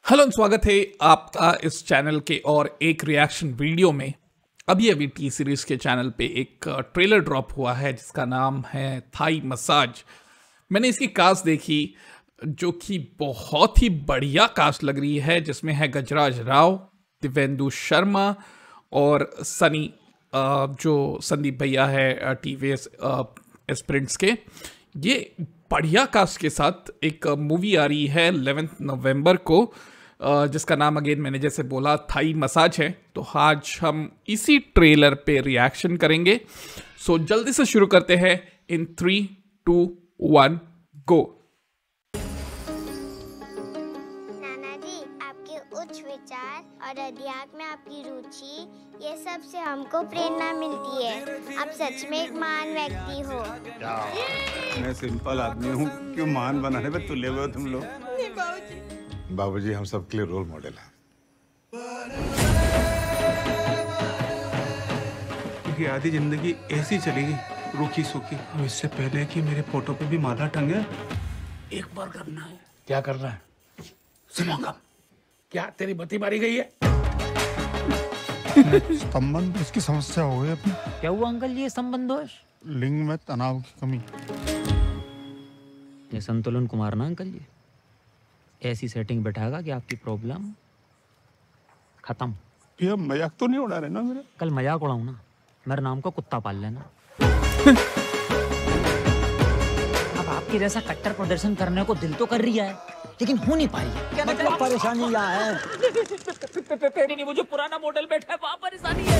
Hello, स्वागत है आपका इस चैनल के और एक रिएक्शन वीडियो में। अभी टी सीरीज के चैनल पे एक ट्रेलर ड्रॉप हुआ है जिसका नाम है थाई मसाज। मैंने इसकी कास्ट देखी जो कि बहुत ही बढ़िया कास्ट लग रही है, जिसमें है गजराज राव, दिव्येंदु शर्मा और सनी जो संदीप भैया है टीवीएस एस्पिरेंट्स के। ये बढ़िया कास्ट के साथ एक मूवी आ रही है 11 नवंबर को जिसका नाम अगेन मैंने जैसे बोला थाई मसाज है। तो आज हम इसी ट्रेलर पे रिएक्शन करेंगे। सो जल्दी से शुरू करते हैं इन 3, 2, 1 गो। नाना जी, आपके उच्च विचार और अध्यात्म में आपकी रुचि, ये सब से हमको प्रेरणा मिलती है। आप सच में एक महान व्यक्ति हो। मैं सिंपल आदमी हूँ, क्यों महान बनाने पे तुले हुए हो तुम लोग? बाबूजी हम सबके लिए रोल मॉडल हैं। क्योंकि आधी जिंदगी ऐसी चलेगी, रूखी सूखी। अब इससे पहले कि मेरे फोटो पे भी माला टंगे, एक बार करना है। क्या कर रहा है? सिमोंगम। क्या तेरी बत्ती मारी गई है? संबंध इसकी समस्या हो गई अपनी। क्या हुआ अंकल? ये संबंध दोष, लिंग में तनाव की कमी। ये संतुलन कुमार ना अंकल जी, ऐसी सेटिंग बैठाएगा कि आपकी प्रॉब्लम खत्म। ये मजाक तो नहीं उड़ा रहे ना मेरे? कल मजाक उड़ाऊं ना, मेरे नाम का कुत्ता पाल लेना। अब आपके जैसा कट्टर प्रदर्शन करने को दिल तो कर रही है, लेकिन हो नहीं पाई। क्या मतलब परेशानी क्या है? नहीं, वो जो पुराना मॉडल बैठा है वहाँ परेशानी है।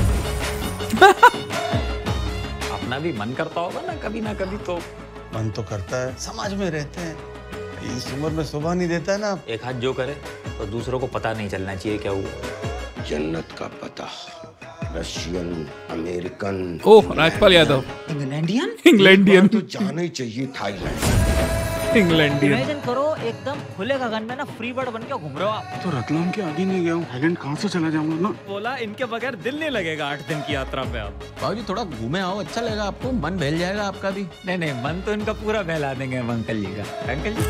अपना भी मन करता होगा ना कभी तो। मन तो करता है, समाज में रहते हैं, इस उम्र में शोभा नहीं देता है ना। एक हाथ जो करे तो दूसरों को पता नहीं चलना चाहिए क्या हुआ। जन्नत का पता, Russian, American. Oh, Rajpal Yadav. इंग्लैंडियन तो जाना ही चाहिए थाईलैंड। इंग्लैंडियन। इमेजिन करो एकदम खुले गगन में ना फ्री बर्ड बन के घूम रहे हो आप। तो रतलाम के आगे नहीं गया हूँ, थाईलैंड कहाँ से चला जाऊंगा ना? बोला इनके बगैर दिल नहीं लगेगा 8 दिन की यात्रा पे। आप बाबूजी थोड़ा घूमे आओ, अच्छा लगेगा आपको, मन बहल जाएगा आपका भी। नहीं, मन तो इनका पूरा बहला देंगे हम अंकल जी का। अंकल जी,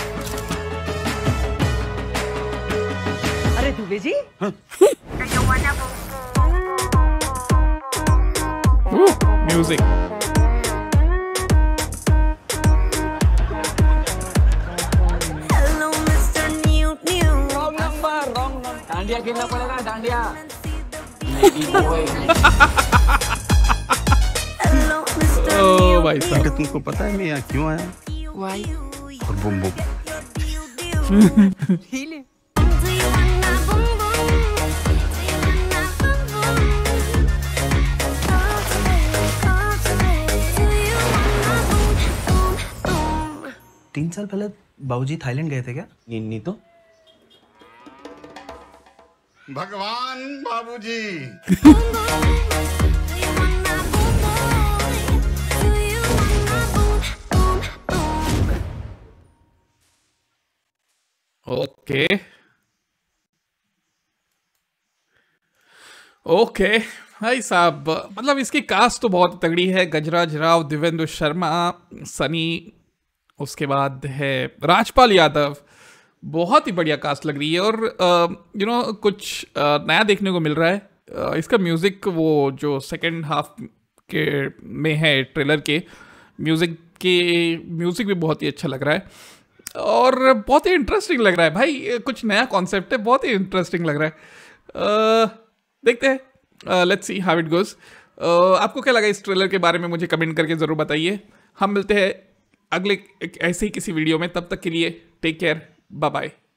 अरे दुबे जी, म्यूजिक। डांडिया खेलना पड़ेगा, डांडिया। ओ भाई साहब, बेटा तुमको पता है मैं यहाँ क्यों आया? Why? और बुम बुम। तीन साल पहले बाबूजी थाईलैंड गए थे क्या? नहीं तो भगवान बाबूजी। ओके भाई साहब, मतलब इसकी कास्ट तो बहुत तगड़ी है। गजराज राव, दिव्येंदु शर्मा, सनी, उसके बाद है राजपाल यादव। बहुत ही बढ़िया कास्ट लग रही है और कुछ नया देखने को मिल रहा है। इसका म्यूज़िक वो जो सेकंड हाफ के में है ट्रेलर के, म्यूज़िक भी बहुत ही अच्छा लग रहा है और बहुत ही इंटरेस्टिंग लग रहा है भाई। कुछ नया कॉन्सेप्ट है, बहुत ही इंटरेस्टिंग लग रहा है। देखते हैं, let's see how it goes. आपको क्या लगा इस ट्रेलर के बारे में, मुझे कमेंट करके ज़रूर बताइए। हम मिलते हैं अगले ऐसे ही किसी वीडियो में, तब तक के लिए टेक केयर, बाय बाय।